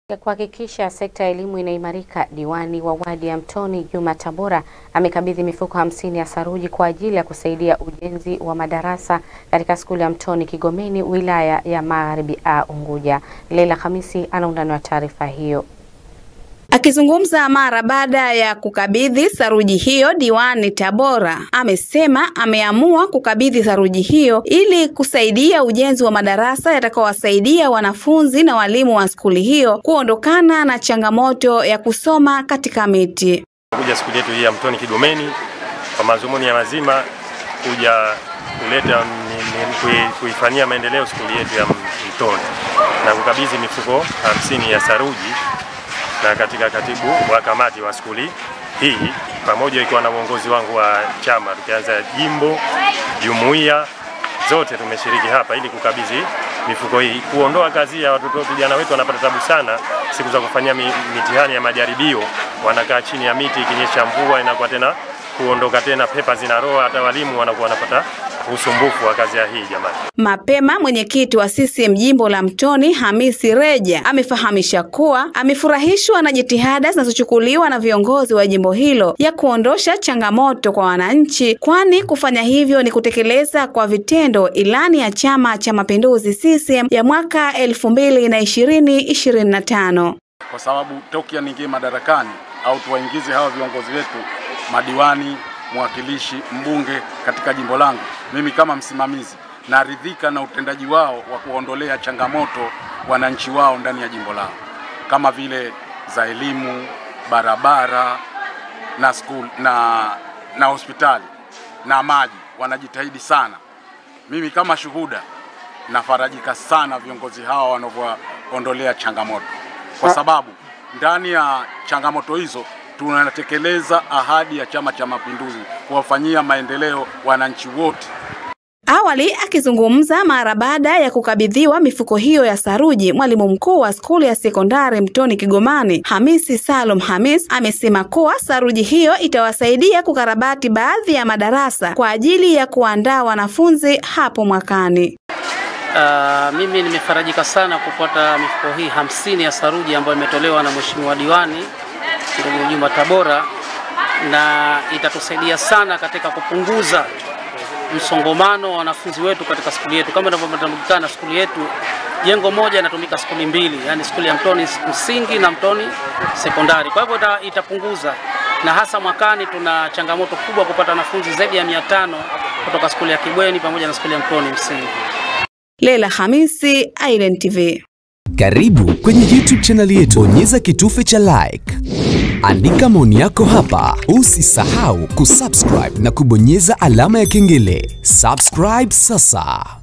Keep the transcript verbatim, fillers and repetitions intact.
Kuhakikisha sekta ya elimu inaimarika, diwani wa wadi ya Mtoni Juma Tabora amekabidhi mifuko hamsini ya saruji kwa ajili ya kusaidia ujenzi wa madarasa katika skuli ya Mtoni Kigomeni, wilaya ya Magharibi A Unguja. Leila Hamisi anaundani wa taarifa hiyo. Akizungumza mara baada ya kukabidhi saruji hiyo, diwani Tabora amesema ameamua kukabidhi saruji hiyo ili kusaidia ujenzi wa madarasa yatakayowasaidia wanafunzi na walimu wa skuli hiyo kuondokana na changamoto ya kusoma katika miti. Kuja skuli yetu hii ya Mtoni Kigomeni kwa mazumuni ya mazima kuja kuleta kuifanyia maendeleo skuli yetu ya Mtoni na kukabidhi mifuko hamsini ya saruji, na katika katibu wa kamati wa skuli hii pamoja ikiwa na uongozi wangu wa chama, tukianza jimbo, jumuiya zote tumeshiriki hapa ili kukabidhi mifuko hii, kuondoa kazi ya watoto. Vijana wetu wanapata tabu sana siku za kufanyia mitihani ya majaribio, wanakaa chini ya miti, ikinyesha mvua inakuwa tena kuondoka tena pepa zinaroa, hata walimu wanakuwa wanapata usumbufu wa kazi ya hii jamani. Mapema mwenyekiti wa C C M jimbo la Mtoni Hamisi Reja amefahamisha kuwa amefurahishwa na jitihada zinazochukuliwa na viongozi wa jimbo hilo ya kuondosha changamoto kwa wananchi, kwani kufanya hivyo ni kutekeleza kwa vitendo ilani ya Chama cha Mapinduzi C C M ya mwaka elfu mbili na ishirini ishirini na tano. Kwa sababu tokia ningie madarakani au tuwaingize hawa viongozi wetu, madiwani, mwakilishi, mbunge katika jimbo langu, mimi kama msimamizi naridhika na utendaji wao wa kuondolea changamoto wananchi wao ndani ya jimbo lao, kama vile za elimu, barabara na school na na hospitali na maji. Wanajitahidi sana. Mimi kama shuhuda nafarajika sana viongozi hawa wanavyoondolea changamoto, kwa sababu ndani ya changamoto hizo tunatekeleza ahadi ya Chama cha Mapinduzi kuwafanyia maendeleo wananchi wote. Awali akizungumza mara baada ya kukabidhiwa mifuko hiyo ya saruji, mwalimu mkuu wa skuli ya sekondari Mtoni Kigomani Hamisi Salum Hamis amesema kuwa saruji hiyo itawasaidia kukarabati baadhi ya madarasa kwa ajili ya kuandaa wanafunzi hapo mwakani. Uh, mimi nimefarajika sana kupata mifuko hii hamsini ya saruji ambayo imetolewa na Mheshimiwa Diwani ndugu Juma Tabora, na itatusaidia sana katika kupunguza msongamano wa wanafunzi wetu katika skuli yetu. Kama inavyotambulikana, skuli yetu jengo moja inatumika skuli mbili, yani skuli ya Mtoni msingi na Mtoni sekondari. Kwa hivyo itapunguza, na hasa mwakani tuna changamoto kubwa kupata wanafunzi zaidi ya mia tano kutoka skuli ya Kibweni pamoja na skuli ya Mtoni msingi. Leila Hamisi, Island T V. Karibu kwenye YouTube channel yetu, bonyeza kitufe cha like. Andika maoni yako hapa. Usisahau kusubscribe na kubonyeza alama ya kengele. Subscribe sasa.